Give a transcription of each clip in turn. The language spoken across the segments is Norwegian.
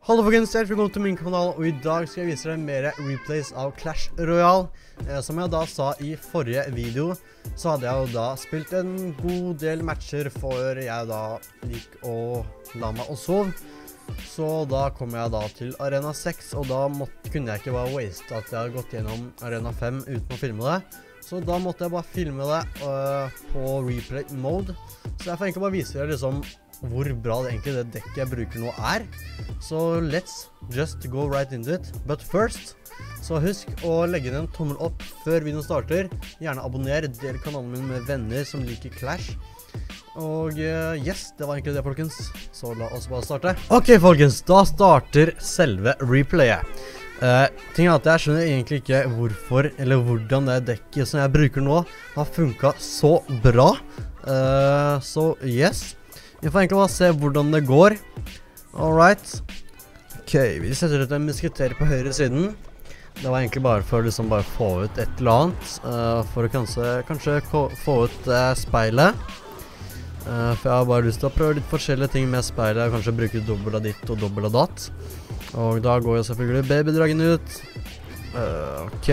Hallo folkens, velkommen til min kanal, og i dag skal jeg vise deg mer replays av Clash Royale. Som jeg da sa i forrige video, så hadde jeg jo da spilt en god del matcher før jeg da gikk og la meg og sov. Så da kom jeg da til Arena 6, og da kunne jeg ikke bare waste at jeg hadde gått gjennom Arena 5 uten å filme det. Så da måtte jeg bare filme det på replay mode. Så jeg får egentlig bare vise deg liksom hvor bra det egentlig det dekket jeg bruker nå er. Så let's just go right into it. But first, så husk å legge inn en tommel opp før videoen starter. Gjerne abonner, del kanalen min med venner som liker Clash. Og yes, det var egentlig det folkens. Så la oss bare starte. Ok folkens, da starter selve replayet. Ting er at jeg skjønner egentlig ikke hvorfor eller hvordan det dekket som jeg bruker nå har funket så bra. Så yes, vi får egentlig bare se hvordan det går. Alright. Ok, vi setter ut en musketer på høyre siden. Det var egentlig bare for å liksom bare få ut et eller annet. For å kanskje få ut speilet. For jeg har bare lyst til å prøve litt forskjellige ting med speilet. Kanskje bruke dobbelt av ditt og dobbelt av datt. Og da går jo selvfølgelig babydragen ut. Ok.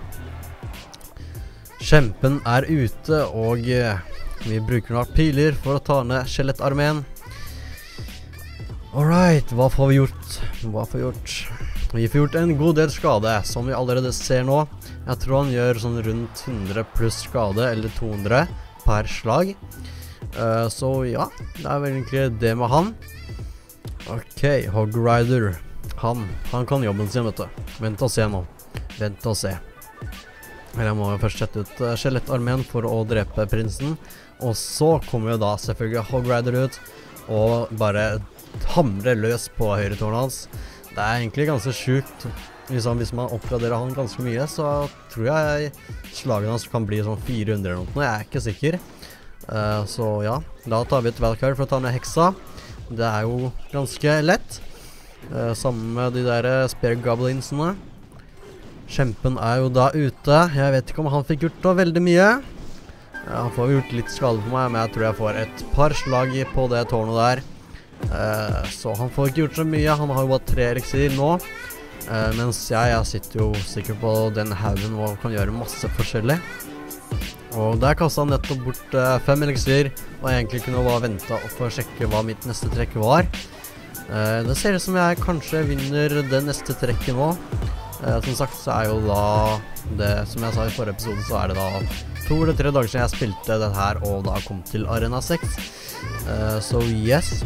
Kjempen er ute, og vi bruker nok piler for å ta ned skjelettarmeen. Alright, hva får vi gjort? Vi får gjort en god del skade, som vi allerede ser nå. Jeg tror han gjør sånn rundt 100 pluss skade, eller 200 per slag. Så ja, det er vel egentlig det med han. Ok, Hog Rider. Han kan jobben sin, vet du. Vent og se nå. Vent og se. Jeg må først sette ut skjelettarmeen for å drepe prinsen. Og så kommer jo da selvfølgelig Hog Rider ut og bare hamrer løs på høyre tårnet hans. Det er egentlig ganske sjukt. Hvis man oppgraderer han ganske mye, så tror jeg slagene hans kan bli sånn 400 eller noe. Jeg er ikke sikker. Så ja, da tar vi et Valkyrie for å ta ned heksa. Det er jo ganske lett. Sammen med de der Spear Goblinsene. Kjempen er jo da ute. Jeg vet ikke om han fikk gjort da veldig mye. Han får gjort litt skade på meg, men jeg tror jeg får et par slag på det tårnet der. Så han får ikke gjort så mye. Han har jo bare 3 eliksir nå. Mens jeg sitter jo sikkert på den haugen og kan gjøre masse forskjellig. Og der kastet han nettopp bort 5 eliksir, og jeg egentlig kunne bare vente for å sjekke hva mitt neste trekk var. Det ser ut som jeg kanskje vinner det neste trekket nå. Som sagt så er jo da det, som jeg sa i forrige episode, så er det da 2 eller 3 dager siden jeg spilte det her og da kom til Arena 6. Så yes.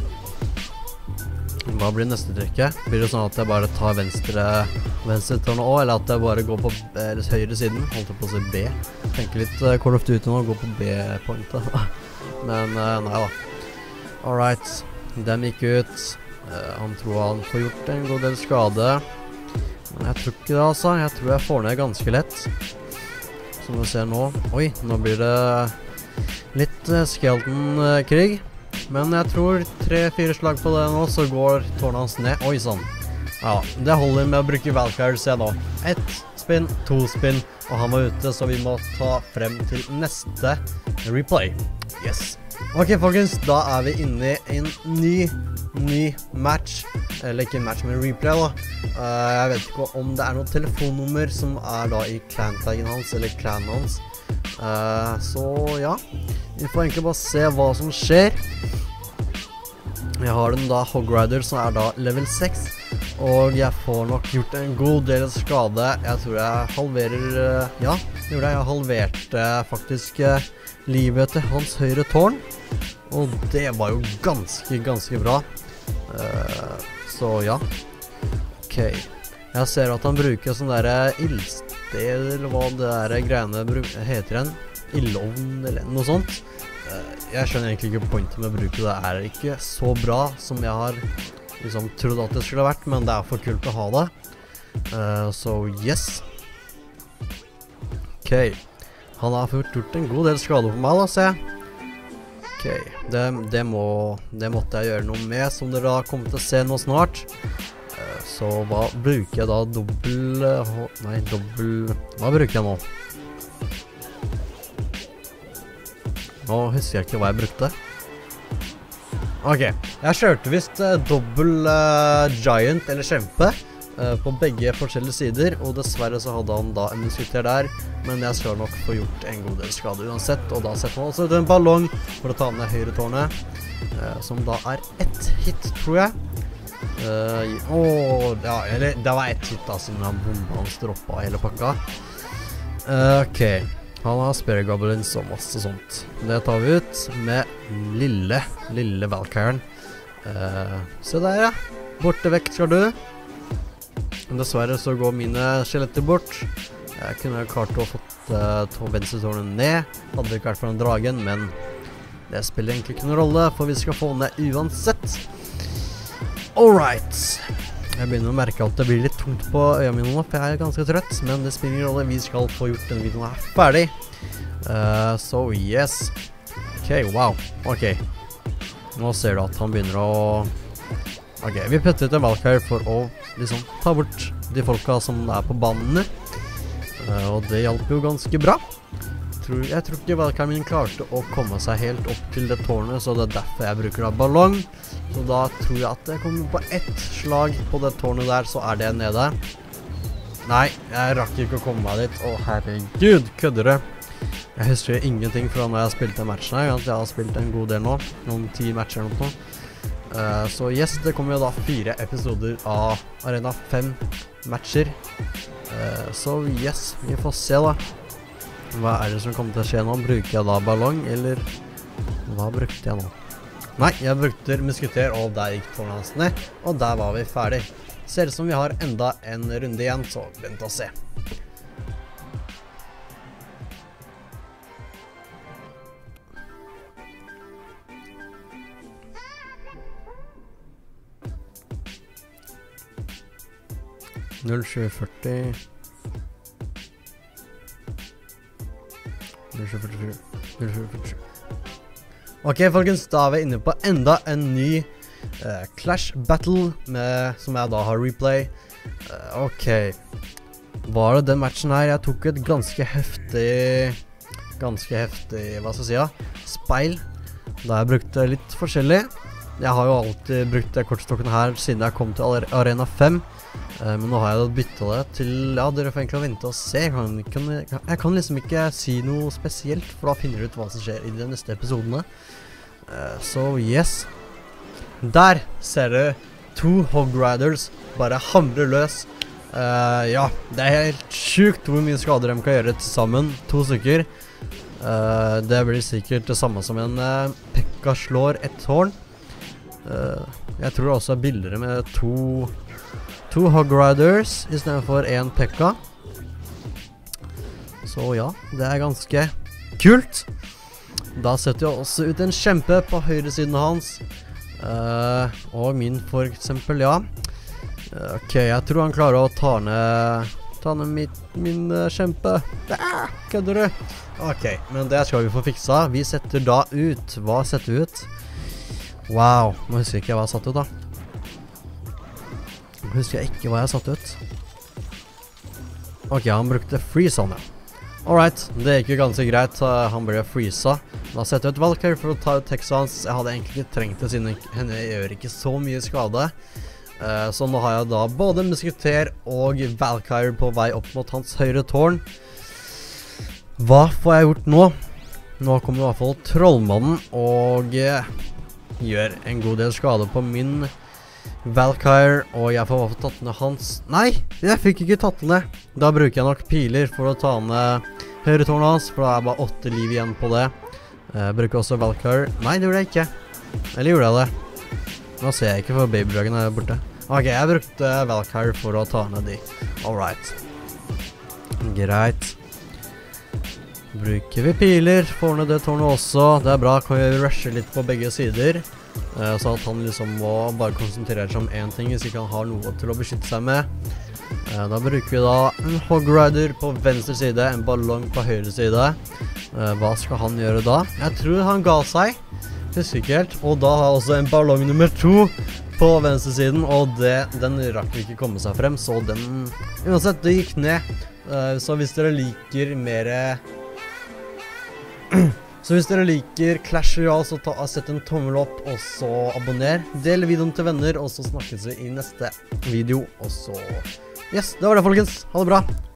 Hva blir neste trekket? Blir det sånn at jeg bare tar venstre tårnet også, eller at jeg bare går på høyre siden? Holdt jeg på å si B. Tenker litt Call of Duty nå, gå på B-pointet. Men nei da. Alright, dem gikk ut. Han tror han får gjort en god del skade. Men jeg tror ikke det altså. Jeg tror jeg får ned ganske lett. Som du ser nå. Oi, nå blir det litt skeleton-krig. Men jeg tror 3-4 slag på det nå, så går tårnet hans ned. Oi, sånn. Ja, det holder med å bruke Valkyrie, se nå. 1 spinn, 2 spinn, og han var ute, så vi må ta frem til neste replay. Yes. Ok, folkens, da er vi inne i en ny match. Eller ikke en match, men replay da. Jeg vet ikke om det er noe telefonnummer som er da i clan-taggen hans, eller klanen hans. Så ja, vi får egentlig bare se hva som skjer. Jeg har den da Hog Rider som er da level 6, og jeg får nok gjort en god del skade. Jeg tror jeg halverer, ja, jeg halverte faktisk livet til hans høyre tårn, og det var jo ganske bra. Så ja, ok. Jeg ser at han bruker sånn der ildsted, eller hva det der greiene heter den. Ildovn, eller noe sånt. Jeg skjønner egentlig ikke pointet med å bruke det. Det er ikke så bra som jeg har liksom trodd at det skulle vært, men det er for kult å ha det. Så yes. Ok. Han har gjort en god del skade på meg da, ser jeg. Ok, det måtte jeg gjøre noe med, som dere da kommer til å se nå snart. Så hva bruker jeg da? Hva bruker jeg nå? Nå husker jeg ikke hva jeg brukte. Ok, jeg kjørte vist dobbel giant, eller kjempe, på begge forskjellige sider, og dessverre så hadde han da en musketer der, men jeg skal nok få gjort en god del skade uansett, og da setter man også ut en ballong for å ta ned høyre tårnet, som da er ett hit, tror jeg. Ja, eller det var ett hit da, siden han bomba hans droppa hele pakka. Ok, han har Spear Goblins og masse sånt. Det tar vi ut med lille Valkyren. Se der, ja. Borte vekk skal du. Dessverre så går mine skjeletter bort. Jeg kunne klart å få venstre tårnet ned. Hadde det ikke vært for den dragen, men det spiller egentlig ikke noen rolle, for vi skal få ned uansett. Alright. Jeg begynner å merke at det blir litt tungt på øynene mine nå, for jeg er ganske trøtt, men det spiller ingen rolle. Vi skal få gjort denne videoen her ferdig. So yes. Ok, wow. Ok. Nå ser du at han begynner å... Ok, vi putter ut en Valkyrie for å liksom ta bort de folka som er på banene. Og det hjalp jo ganske bra. Jeg tror ikke Valkyrien min klarte å komme seg helt opp til det tårnet, så det er derfor jeg bruker da ballong. Så da tror jeg at jeg kommer på ett slag på det tårnet der, så er det nede. Nei, jeg rakk ikke å komme meg dit. Å herregud, kødder det. Jeg husker ingenting fra når jeg spilte matchen her. Jeg har spilt en god del nå, noen 10 matcher eller noe. Så yes, det kommer jo da 4 episoder av Arena 5 matcher. Så yes, vi får se da. Hva er det som kommer til å skje nå? Bruker jeg da ballong, eller hva brukte jeg nå? Nei, jeg brukte musketer, og der gikk tårnet hans ned, og der var vi ferdig. Ser det som vi har enda en runde igjen, så vent og se. Ok, folkens, da er vi inne på enda en ny Clash Battle, som jeg da har replay. Ok, var det den matchen her? Jeg tok et ganske heftig, hva skal jeg si, ja? Speil, da jeg brukte litt forskjellig. Jeg har jo alltid brukt kortstokken her siden jeg kom til Arena 5. Men nå har jeg da byttet det til, ja, dere får egentlig vente og se. Jeg kan liksom ikke si noe spesielt, for da finner du ut hva som skjer i de neste episodene. Så yes. Der ser du 2 Hog Riders bare hamre løs. Ja, det er helt sjukt hvor mye skader de kan gjøre til sammen. 2 stykker. Det blir sikkert det samme som en Pekka slår et tårn. Jeg tror det også er billigere med 2 Hog Riders i stedet for 1 Pekka. Så ja, det er ganske kult. Da setter jeg også ut en kjempe på høyre siden hans. Og min for eksempel, ja. Ok, jeg tror han klarer å ta ned min kjempe. Kødder du? Ok, men det skal vi få fiksa. Vi setter da ut. Hva setter vi ut? Wow, nå husker jeg ikke hva jeg satt ut da. Nå husker jeg ikke hva jeg satt ut. Ok, han brukte freeze han, ja. Alright, det gikk jo ganske greit. Han ble freeza. Da setter jeg ut Valkyrie for å ta ut Texans. Jeg hadde egentlig ikke trengt det, siden henne gjør ikke så mye skade. Så nå har jeg da både musketer og Valkyrie på vei opp mot hans høyre tårn. Hva får jeg gjort nå? Nå kommer i hvert fall trollmannen og gjør en god del skade på min Valkyrie, og jeg får i hvert fall tatt ned hans. Nei, jeg fikk ikke tatt ned. Da bruker jeg nok piler for å ta ned høyre tårnet hans, for da er bare 8 liv igjen på det. Jeg bruker også Valkyrie. Nei, det gjorde jeg ikke. Eller gjorde jeg det? Nå ser jeg ikke, for babydragen er borte. Ok, jeg brukte Valkyrie for å ta ned de. Alright. Greit. Bruker vi piler, får ned det tårnet også. Det er bra, kan vi rushe litt på begge sider. Så at han liksom må bare konsentrere seg om en ting, hvis ikke han har noe til å beskytte seg med. Da bruker vi da en Hog Rider på venstre side, en ballong på høyre side. Hva skal han gjøre da? Jeg tror han ga seg, husker ikke helt. Og da har jeg også en ballong nummer 2 på venstre siden, og den rakk ikke komme seg frem, så den, uansett, det gikk ned. Så hvis dere liker mer Så hvis dere liker Clash Royale, så sett en tommel opp, og så abonner. Del videoen til venner, og så snakkes vi i neste video. Og så... Yes, det var det folkens. Ha det bra.